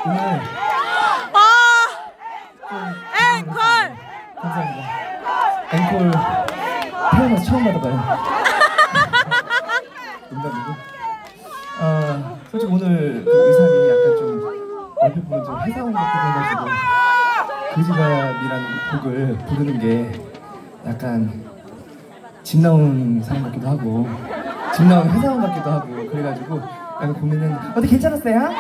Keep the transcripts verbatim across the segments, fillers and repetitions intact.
오늘 아 앵콜 감사합니다. 앵콜 태어나서 처음 받아봐요. 농담이고. 아 솔직히 오늘 그 의상이 약간 좀 얼핏 보면 좀 회사원 같기도 해가지고 그지밥이라는 곡을 부르는 게 약간 집 나온 사람 같기도 하고 집 나온 회사원 같기도 하고 그래가지고 약간 고민은 어디 괜찮았어요? 네!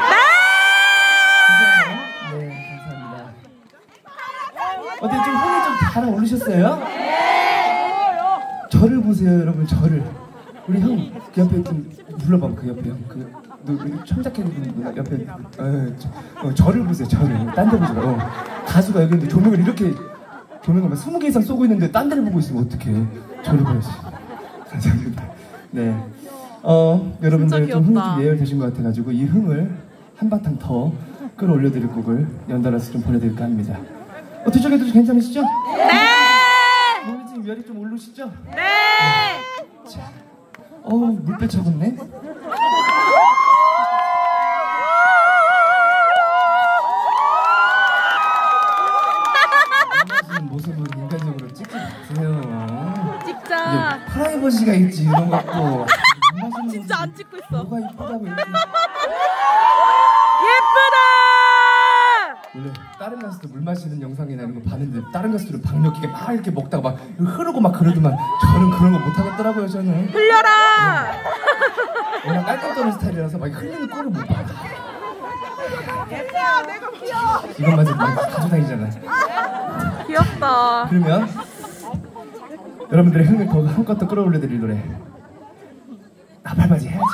괜찮아요? 네 감사합니다. 어디 좀 흥이 좀 달아오르셨어요? 네! 저를 보세요 여러분 저를 우리 형 그 옆에 좀 불러봐 그 옆에 형 그 너 청자켓 입은 분 옆에 어, 저, 어, 저를 보세요 저를 딴 데 보지 마 어. 가수가 여기 있는데 조명을 이렇게 조명을 막 스무 개 이상 쏘고 있는데 딴 데를 보고 있으면 어떡해 저를 봐야지 감사합니다. 네 어, 여러분들 좀 흥이 좀 예열되신 것 같아가지고 이 흥을 한바탕 더 끌어올려드릴 곡을 연달아서 좀 보내드릴까 합니다. 어, 뒤쪽에도 좀 괜찮으시죠? 네! 몸이 지금 열이 좀 오르시죠? 네! 네. 자, 어 물배 적었네? 모습을 인간적으로 찍지 마세요. 찍자. 프라이버시가 있지 이런 것도. 진짜 안 찍고 있어. 뭐가 이쁘다고 이렇게. 예쁘다. 원래 다른 가수들 물 마시는 영상이나 이런 거 봤는데 다른 가수들은 박력기가 막 이렇게 먹다가 막 흐르고 막 그러더만 저는 그런 거 못 하겠더라고요 저는. 흘려라. 워낙 깔깔 떠는 스타일이라서 막 흘리는 꼴을 못 봐. 예뻐 내가 귀여워. 이것만 좀 가져다니잖아. 귀엽다. 그러면 여러분들의 흥을 더 한껏 더 끌어올려드릴 노래 나팔바지 해야지.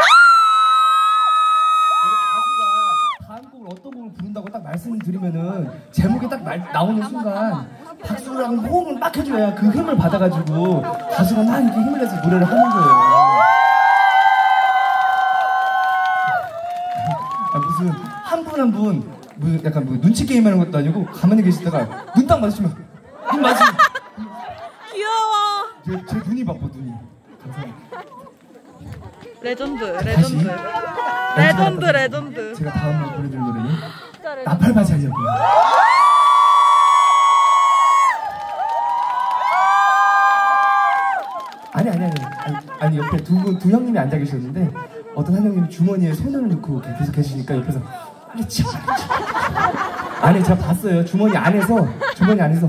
가수가 다음 곡을 어떤 곡을 부른다고 딱 말씀드리면은 제목이 딱 말, 나오는 순간 박수랑 호응을 막 해줘야 그 힘을 받아가지고 가수가 막 이렇게 힘을 내서 노래를 하는 거예요. 아, 무슨 한 분 한 분 뭐 약간 뭐 눈치 게임하는 것도 아니고 가만히 계시다가 눈 딱 마주치면 눈 마주. 귀여워. 제, 제 눈이 바빠 눈이. 감사합니다. 레전드 레전드. 레전드 레전드. 제가 다음으로 보내드릴 노래는 나팔바지 하려고요. 아니 아니 아니 아니, 아니 옆에 두 분 두 형님이 앉아 계셨는데 어떤 한 형님이 주머니에 손을 넣고 계속 계시니까 옆에서 빨리 치워 아니 제가 봤어요 주머니 안에서 주머니 안에서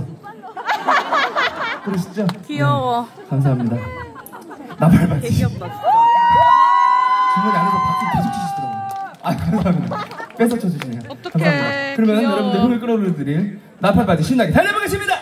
그러시죠? 귀여워. 네, 감사합니다. 나팔바지. 되게 귀엽다 진짜. 주머니 안에서 박수 계속 치시더라고요. 아 감사합니다. 뺏어 쳐주시네요. 어떡해. 감사합니다. 그러면 귀여워. 여러분들 흥을 끌어올려드릴 나팔바지 신나게 달려보겠습니다.